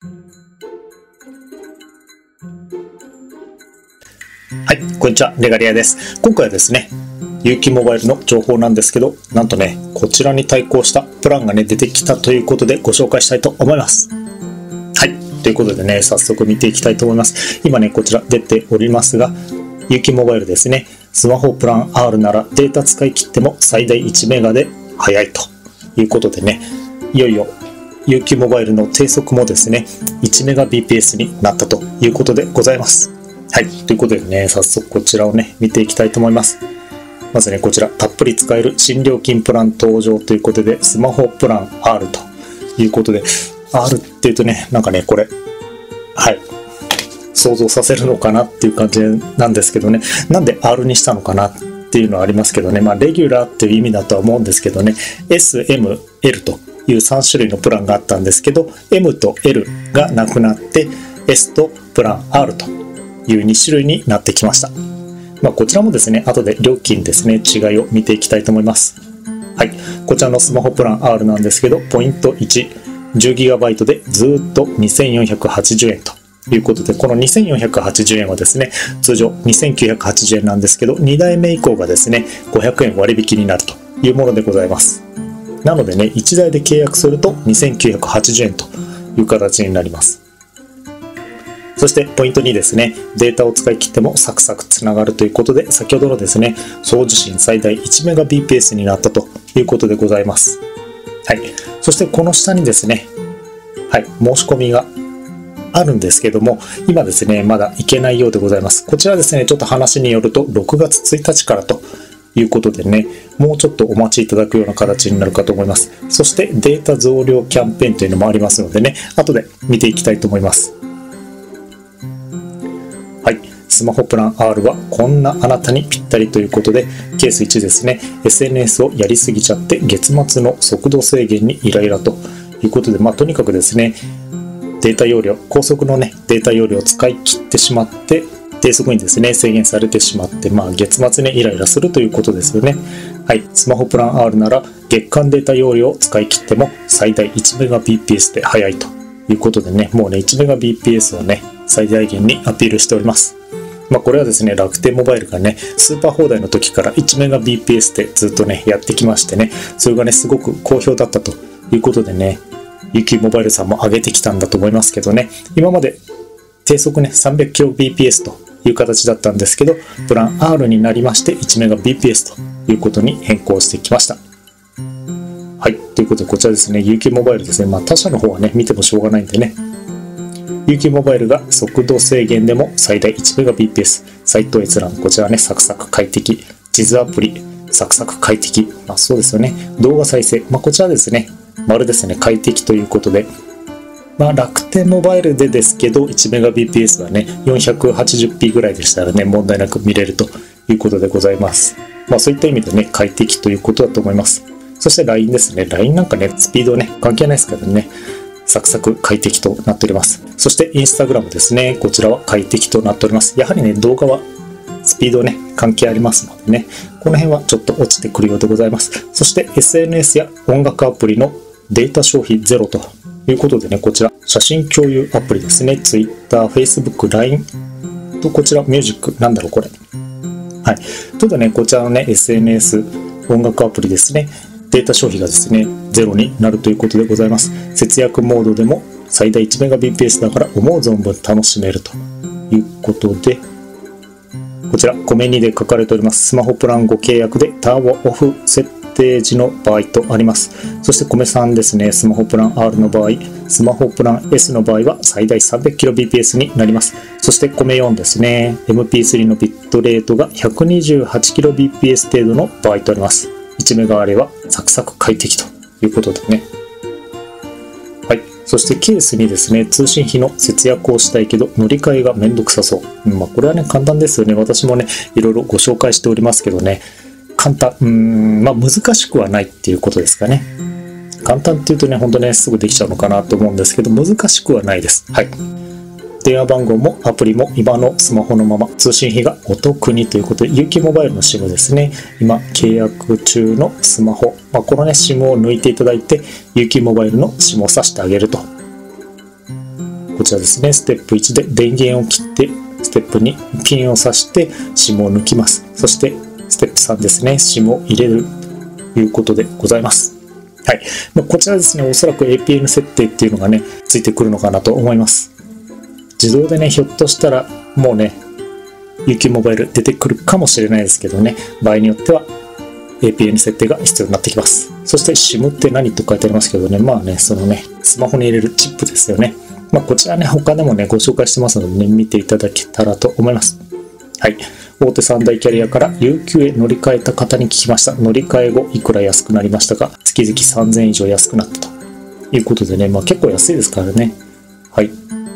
はい、こんにちは、レガリアです。今回はですね、UQ モバイルの情報なんですけど、なんとね、こちらに対抗したプランがね、出てきたということでご紹介したいと思います。はい、ということでね、早速見ていきたいと思います。今ね、こちら出ておりますが、UQ モバイルですね、スマホプラン R ならデータ使い切っても最大1メガで速いということでね、いよいよUQ モバイルの低速もですね、1メガ bps になったということでございます。はい、ということでね、早速こちらをね、見ていきたいと思います。まずね、こちら、たっぷり使える新料金プラン登場ということで、スマホプラン R ということで、R っていうとね、なんかね、これ、はい、想像させるのかなっていう感じなんですけどね、なんで R にしたのかなっていうのはありますけどね、まあ、レギュラーっていう意味だとは思うんですけどね、S、M、L という3種類のプランがあったんですけど、M と L がなくなって、S とプラン R という2種類になってきました。まあ、こちらもですね、後で料金ですね、違いを見ていきたいと思います。はい、こちらのスマホプラン R なんですけど、ポイント1、10GB でずっと2480円ということで、この2480円はですね、通常2980円なんですけど、2代目以降がですね、500円割引になるというものでございます。なのでね、1台で契約すると2980円という形になります。そしてポイント2ですね、データを使い切ってもサクサクつながるということで、先ほどのですね、送受信最大 1Mbps になったということでございます。はい、そしてこの下にですね、はい、申し込みがあるんですけども、今ですね、まだいけないようでございます。こちらですね、ちょっと話によると6月1日からということでね、もうちょっとお待ちいただくような形になるかと思います。そしてデータ増量キャンペーンというのもありますのでね、後で見ていきたいと思います。はい、スマホプラン R はこんなあなたにぴったりということで、ケース1ですね、SNS をやりすぎちゃって月末の速度制限にイライラということで、とにかくですね、データ容量、高速のね、データ容量を使い切ってしまって、低速にですね、制限されてしまって、月末ね、イライラするということですよね。はい、スマホプラン R なら月間データ容量を使い切っても最大 1Mbps で速いということでね、もうね、1Mbps をね、最大限にアピールしております。これはですね、楽天モバイルがね、スーパー放題の時から 1Mbps でずっとね、やってきましてね、それがね、すごく好評だったということでね、UQ モバイルさんも上げてきたんだと思いますけどね、今まで低速ね、300kbps という形だったんですけど、プラン R になりまして 1Mbps ということに変更してきました。はい、ということでこちらですね、UQ モバイルですね、他社の方はね、見てもしょうがないんでね、UQ モバイルが速度制限でも最大 1Mbps、サイト閲覧、こちらね、サクサク快適、地図アプリ、サクサク快適、そうですよね、動画再生、こちらですね、丸ですね、快適ということで、楽天モバイルでですけど、1Mbps はね、480p ぐらいでしたらね、問題なく見れるということでございます。そういった意味でね、快適ということだと思います。そして LINE ですね、LINE なんかね、スピードね、関係ないですからね、サクサク快適となっております。そして Instagram ですね、こちらは快適となっております。やはりね、動画はスピードね、関係ありますのでね、この辺はちょっと落ちてくるようでございます。そして SNS や音楽アプリのデータ消費ゼロということでね、こちら写真共有アプリですね、Twitter、Facebook、LINE と、こちらミュージック、なんだろうこれ。はい。ちょっとね、こちらのね、SNS、音楽アプリですね、データ消費がですね、ゼロになるということでございます。節約モードでも最大 1Mbps だから思う存分楽しめるということで、こちら、コメ2で書かれております。スマホプランご契約でターボオフ設定時の場合とあります。そしてコメ3ですね、スマホプラン R の場合、スマホプラン S の場合は最大 300kbps になります。そしてコメ4ですね、MP3 のビットレートが 128kbps 程度の場合とあります。1メガあればサクサク快適ということでね。はい。そしてケースにですね、通信費の節約をしたいけど乗り換えがめんどくさそう。これはね、簡単ですよね。私もね、いろいろご紹介しておりますけどね、簡単、難しくはないっていうことですかね。簡単っていうとね、ほんとね、すぐできちゃうのかなと思うんですけど、難しくはないです。はい。電話番号もアプリも今のスマホのまま、通信費がお得にということで、UQ モバイルの SIM ですね、今契約中のスマホ、このね SIM を抜いていただいて UQ モバイルの SIM を挿してあげるとこちらですね、ステップ1で電源を切って、ステップ2、ピンを挿して SIM を抜きます。そしてステップ3ですね、SIM を入れるということでございます。はい。こちらですね、おそらく APN 設定っていうのがね、ついてくるのかなと思います。自動でね、ひょっとしたらもうね、UQ モバイル出てくるかもしれないですけどね、場合によっては APN 設定が必要になってきます。そして SIM って何と書いてありますけどね、まあね、そのね、スマホに入れるチップですよね。こちらね、他でもね、ご紹介してますのでね、見ていただけたらと思います。はい。大手3大キャリアから UQ へ乗り換えた方に聞きました。乗り換え後、いくら安くなりましたか？月々3000円以上安くなったということでね、結構安いですからね。はい。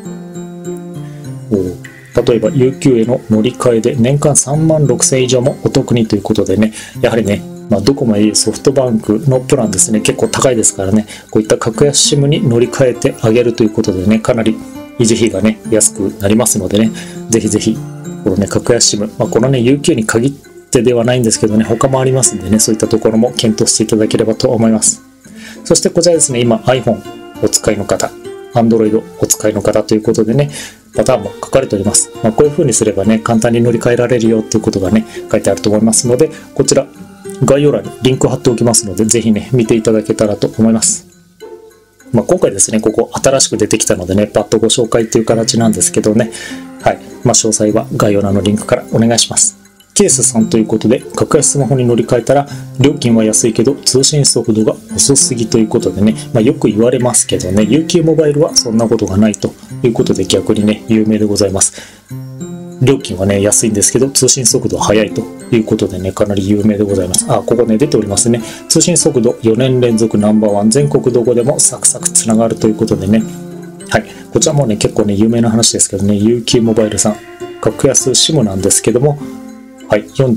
例えば UQ への乗り換えで年間3万6000円以上もお得にということでね、やはりね、ドコモやソフトバンクのプランですね、結構高いですからね、こういった格安 SIM に乗り換えてあげるということでね、かなり維持費がね、安くなりますのでね、ぜひぜひ、このね、格安 SIM、このね、UQ に限ってではないんですけどね、他もありますんでね、そういったところも検討していただければと思います。そしてこちらですね、今 iPhone お使いの方、Android お使いの方ということでね、パターンも書かれております。こういう風にすればね、簡単に乗り換えられるよということがね、書いてあると思いますので、こちら、概要欄にリンクを貼っておきますので、ぜひね、見ていただけたらと思います。今回ですね、ここ新しく出てきたのでね、パッとご紹介という形なんですけどね、はい。詳細は概要欄のリンクからお願いします。ケース3ということで、格安スマホに乗り換えたら、料金は安いけど通信速度が遅すぎということでね、よく言われますけどね、UQ モバイルはそんなことがないということで逆にね、有名でございます。料金はね、安いんですけど、通信速度は速いということでね、かなり有名でございます。ここね、出ておりますね。通信速度4年連続ナンバーワン、全国どこでもサクサクつながるということでね、はい。こちらもね、結構ね、有名な話ですけどね、UQ モバイルさん、格安 SIM なんですけども、はい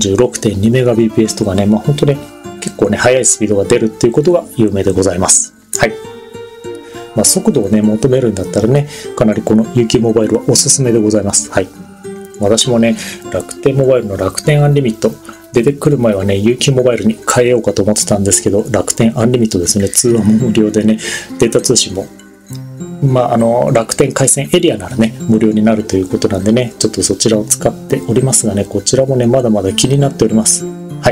、46.2Mbps とかね、本当ね、結構ね、速いスピードが出るっていうことが有名でございます。はい。速度をね、求めるんだったらね、かなりこの UQ モバイルはおすすめでございます。はい。私もね、楽天モバイルの楽天アンリミット、出てくる前はね、UQ モバイルに変えようかと思ってたんですけど、楽天アンリミットですね、通話も無料でね、データ通信も楽天回線エリアならね、無料になるということなんでね、ちょっとそちらを使っておりますがね、こちらもね、まだまだ気になっております。はい。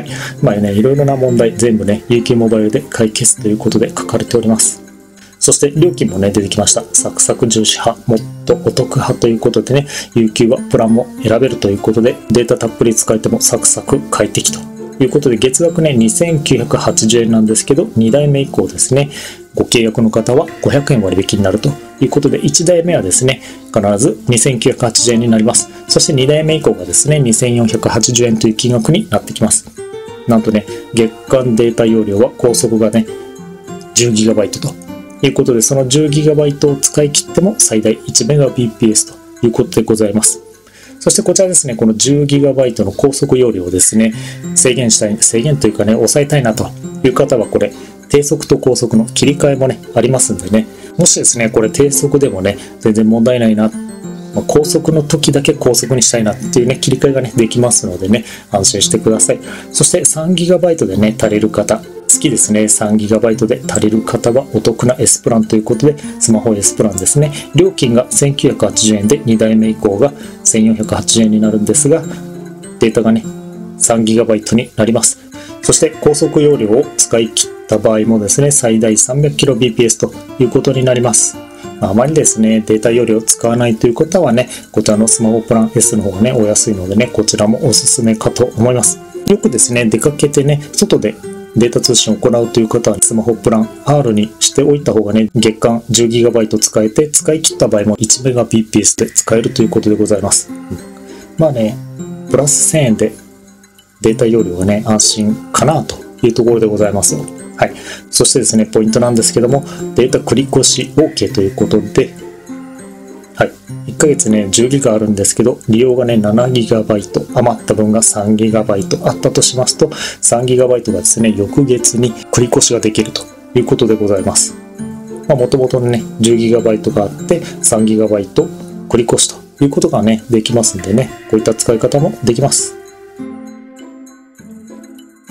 ね、いろいろな問題、全部ね、UQ モバイルで解決ということで書かれております。そして料金もね、出てきました。サクサク重視派、もっとお得派ということでね、UQ はプランも選べるということで、データたっぷり使えてもサクサク快適ということで、月額ね、2980円なんですけど、2代目以降ですね、ご契約の方は500円割引になるということで、1代目はですね、必ず2980円になります。そして2代目以降がですね、2480円という金額になってきます。なんとね、月間データ容量は高速がね、10GB ということで、その 10GB を使い切っても最大 1Mbps ということでございます。そしてこちらですね、この 10GB の高速容量をですね、制限というかね、抑えたいなという方はこれ、低速と高速の切り替えもね、ありますんでね、もしですね、これ低速でもね、全然問題ないな、高速の時だけ高速にしたいなっていうね、切り替えがね、できますのでね、安心してください。そして 3GB でね、足りる方、月ですね、3GB で足りる方はお得な S プランということで、スマホ S プランですね。料金が1980円で2代目以降が1480円になるんですが、データがね、3GB になります。そして高速容量を使い切った場合もですね、最大 300kbps ということになります。あまりですね、データ容量を使わないという方はね、こちらのスマホプラン S の方がね、お安いのでね、こちらもおすすめかと思います。よくですね、出かけてね、外でデータ通信を行うという方は、スマホプラン R にしておいた方がね、月間 10GB 使えて、使い切った場合も 1Mbps で使えるということでございます。ね、プラス1000円でデータ容量がね、安心かなというところでございます。はい。そしてですね、ポイントなんですけども、データ繰り越し OK ということで、はい。1ヶ月ね、10GB あるんですけど、利用がね、7GB、余った分が 3GB あったとしますと、3GB がですね、翌月に繰り越しができるということでございます。もともとね、10GB があって、3GB 繰り越しということがね、できますんでね、こういった使い方もできます。そ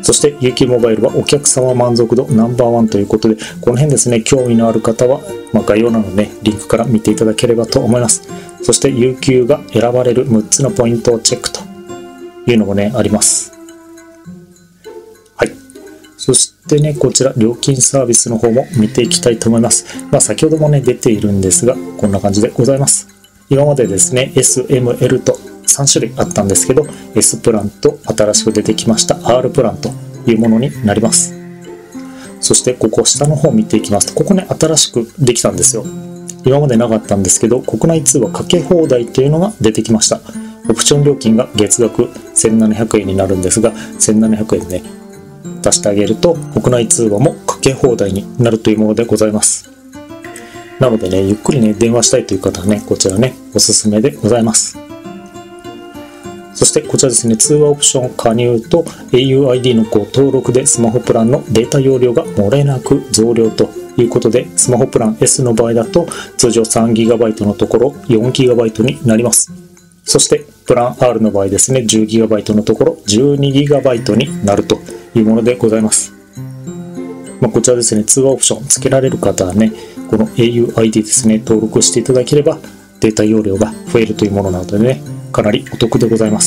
そして UQ モバイルはお客様満足度ナンバーワンということで、この辺ですね、興味のある方は、概要欄のね、リンクから見ていただければと思います。そして UQ が選ばれる6つのポイントをチェックというのもね、あります。はい。そしてね、こちら料金サービスの方も見ていきたいと思います。先ほどもね、出ているんですが、こんな感じでございます。今までですね、S、M、L と3種類あったんですけど、S プランと新しく出てきました R プランというものになります。そしてここ下の方見ていきますと、ここね、新しくできたんですよ。今までなかったんですけど、国内通話かけ放題というのが出てきました。オプション料金が月額1700円になるんですが、1700円ね、出してあげると国内通話もかけ放題になるというものでございます。なのでね、ゆっくりね、電話したいという方はね、こちらね、おすすめでございます。そしてこちらですね、通話オプション加入と auID のご登録でスマホプランのデータ容量が漏れなく増量ということで、スマホプラン S の場合だと通常 3GB のところ 4GB になります。そしてプラン R の場合ですね、10GB のところ 12GB になるというものでございます。こちらですね、通話オプションつけられる方はね、この auID ですね、登録していただければデータ容量が増えるというものなのでね、かなりお得でございます。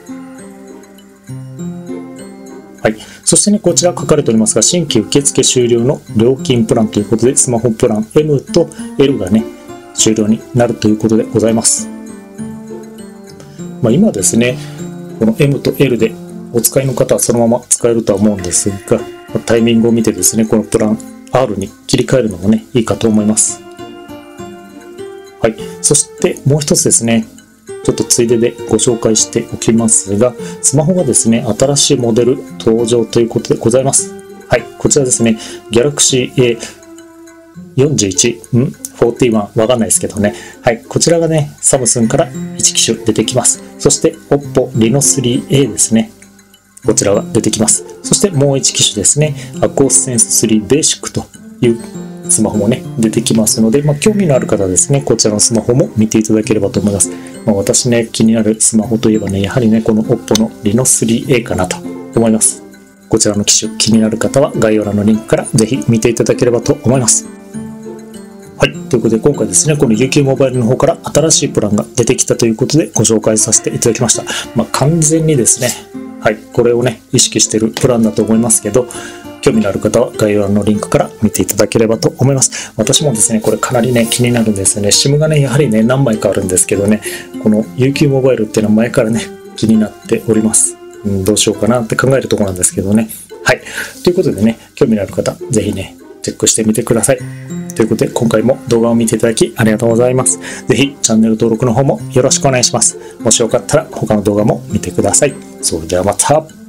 はい。そしてね、こちら書かれておりますが、新規受付終了の料金プランということで、スマホプラン M と L がね、終了になるということでございます。今ですね、この M と L でお使いの方はそのまま使えるとは思うんですが、タイミングを見てですね、このプラン R に切り替えるのもね、いいかと思います。はい。そしてもう一つですね、ちょっとついででご紹介しておきますが、スマホがですね、新しいモデル登場ということでございます。はい。こちらですね、Galaxy A41、41わかんないですけどね。はい。こちらがね、サムスンから1機種出てきます。そして Oppo Reno3A ですね。こちらが出てきます。そしてもう1機種ですね、AquosSense 3 Basic というスマホもね、出てきますので、興味のある方はですね、こちらのスマホも見ていただければと思います。私ね、気になるスマホといえばね、やはりね、この Oppo の Reno3A かなと思います。こちらの機種、気になる方は概要欄のリンクからぜひ見ていただければと思います。はい。ということで、今回ですね、この UQ モバイルの方から新しいプランが出てきたということでご紹介させていただきました。完全にですね、はい、これをね、意識しているプランだと思いますけど、興味のある方は概要欄のリンクから見ていただければと思います。私もですね、これかなりね、気になるんですよね。SIM がね、やはりね、何枚かあるんですけどね、この UQ モバイルっていうのは前からね、気になっております。どうしようかなって考えるところなんですけどね。はい。ということでね、興味のある方、ぜひね、チェックしてみてください。ということで、今回も動画を見ていただきありがとうございます。ぜひ、チャンネル登録の方もよろしくお願いします。もしよかったら、他の動画も見てください。それではまた。